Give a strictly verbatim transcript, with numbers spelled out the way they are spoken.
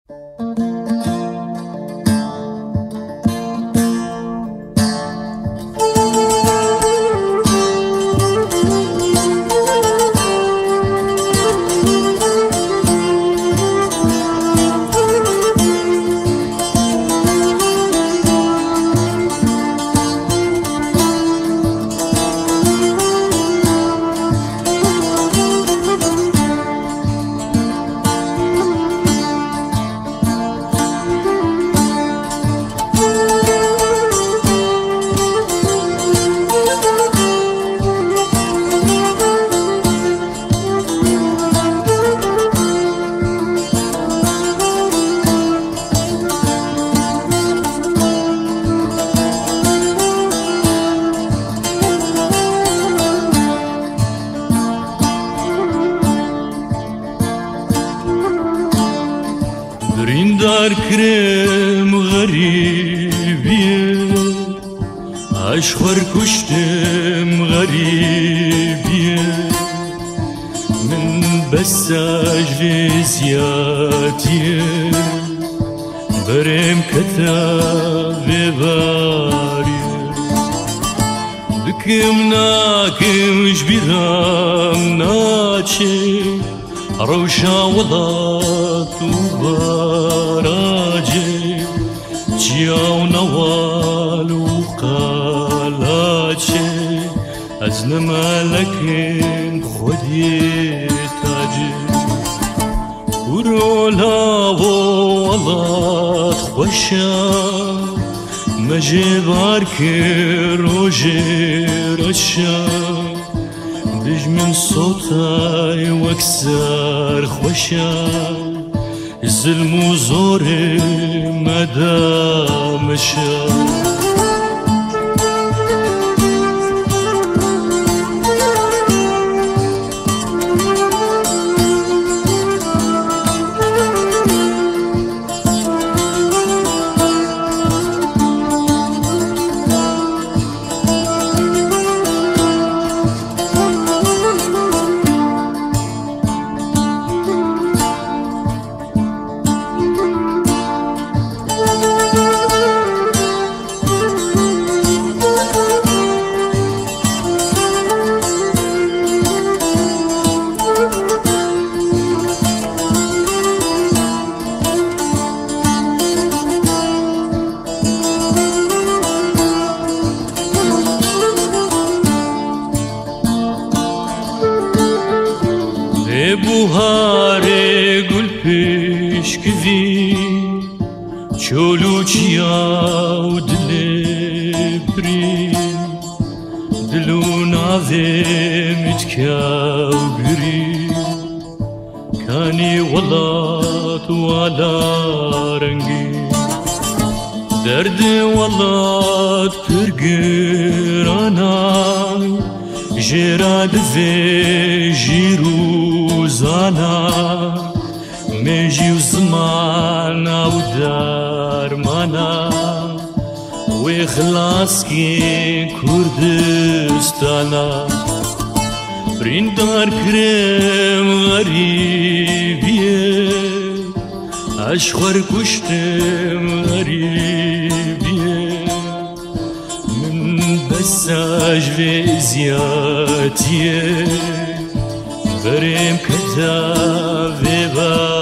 بریندار کرم غریبیه عشقر کشتم غریبیه من بس عجل زیادیه برم کتاب باریه بکم ناکمش بیرم ناچه روشا وضعت وبراجي جياو نوال وقالاتي أزلم لكن خدي تاجي ورولا والله خوشا مجبار كروجي رشا دج من صوتي واكسر خوشا الظلم وزوري مدام مشى بوهاره گل پیشکوی چولو چیا و دل بری دلو ناوه متکاو بری کانی ولات والا رنگی درد ولات پرگرانا جراد في جيرو زانا ميجي وزمانا ودار مانا وإخلاص كي كردستانا بريندار كريم غريبية أشخر كشتم غريبية بس عجل زيادية بريم كتاب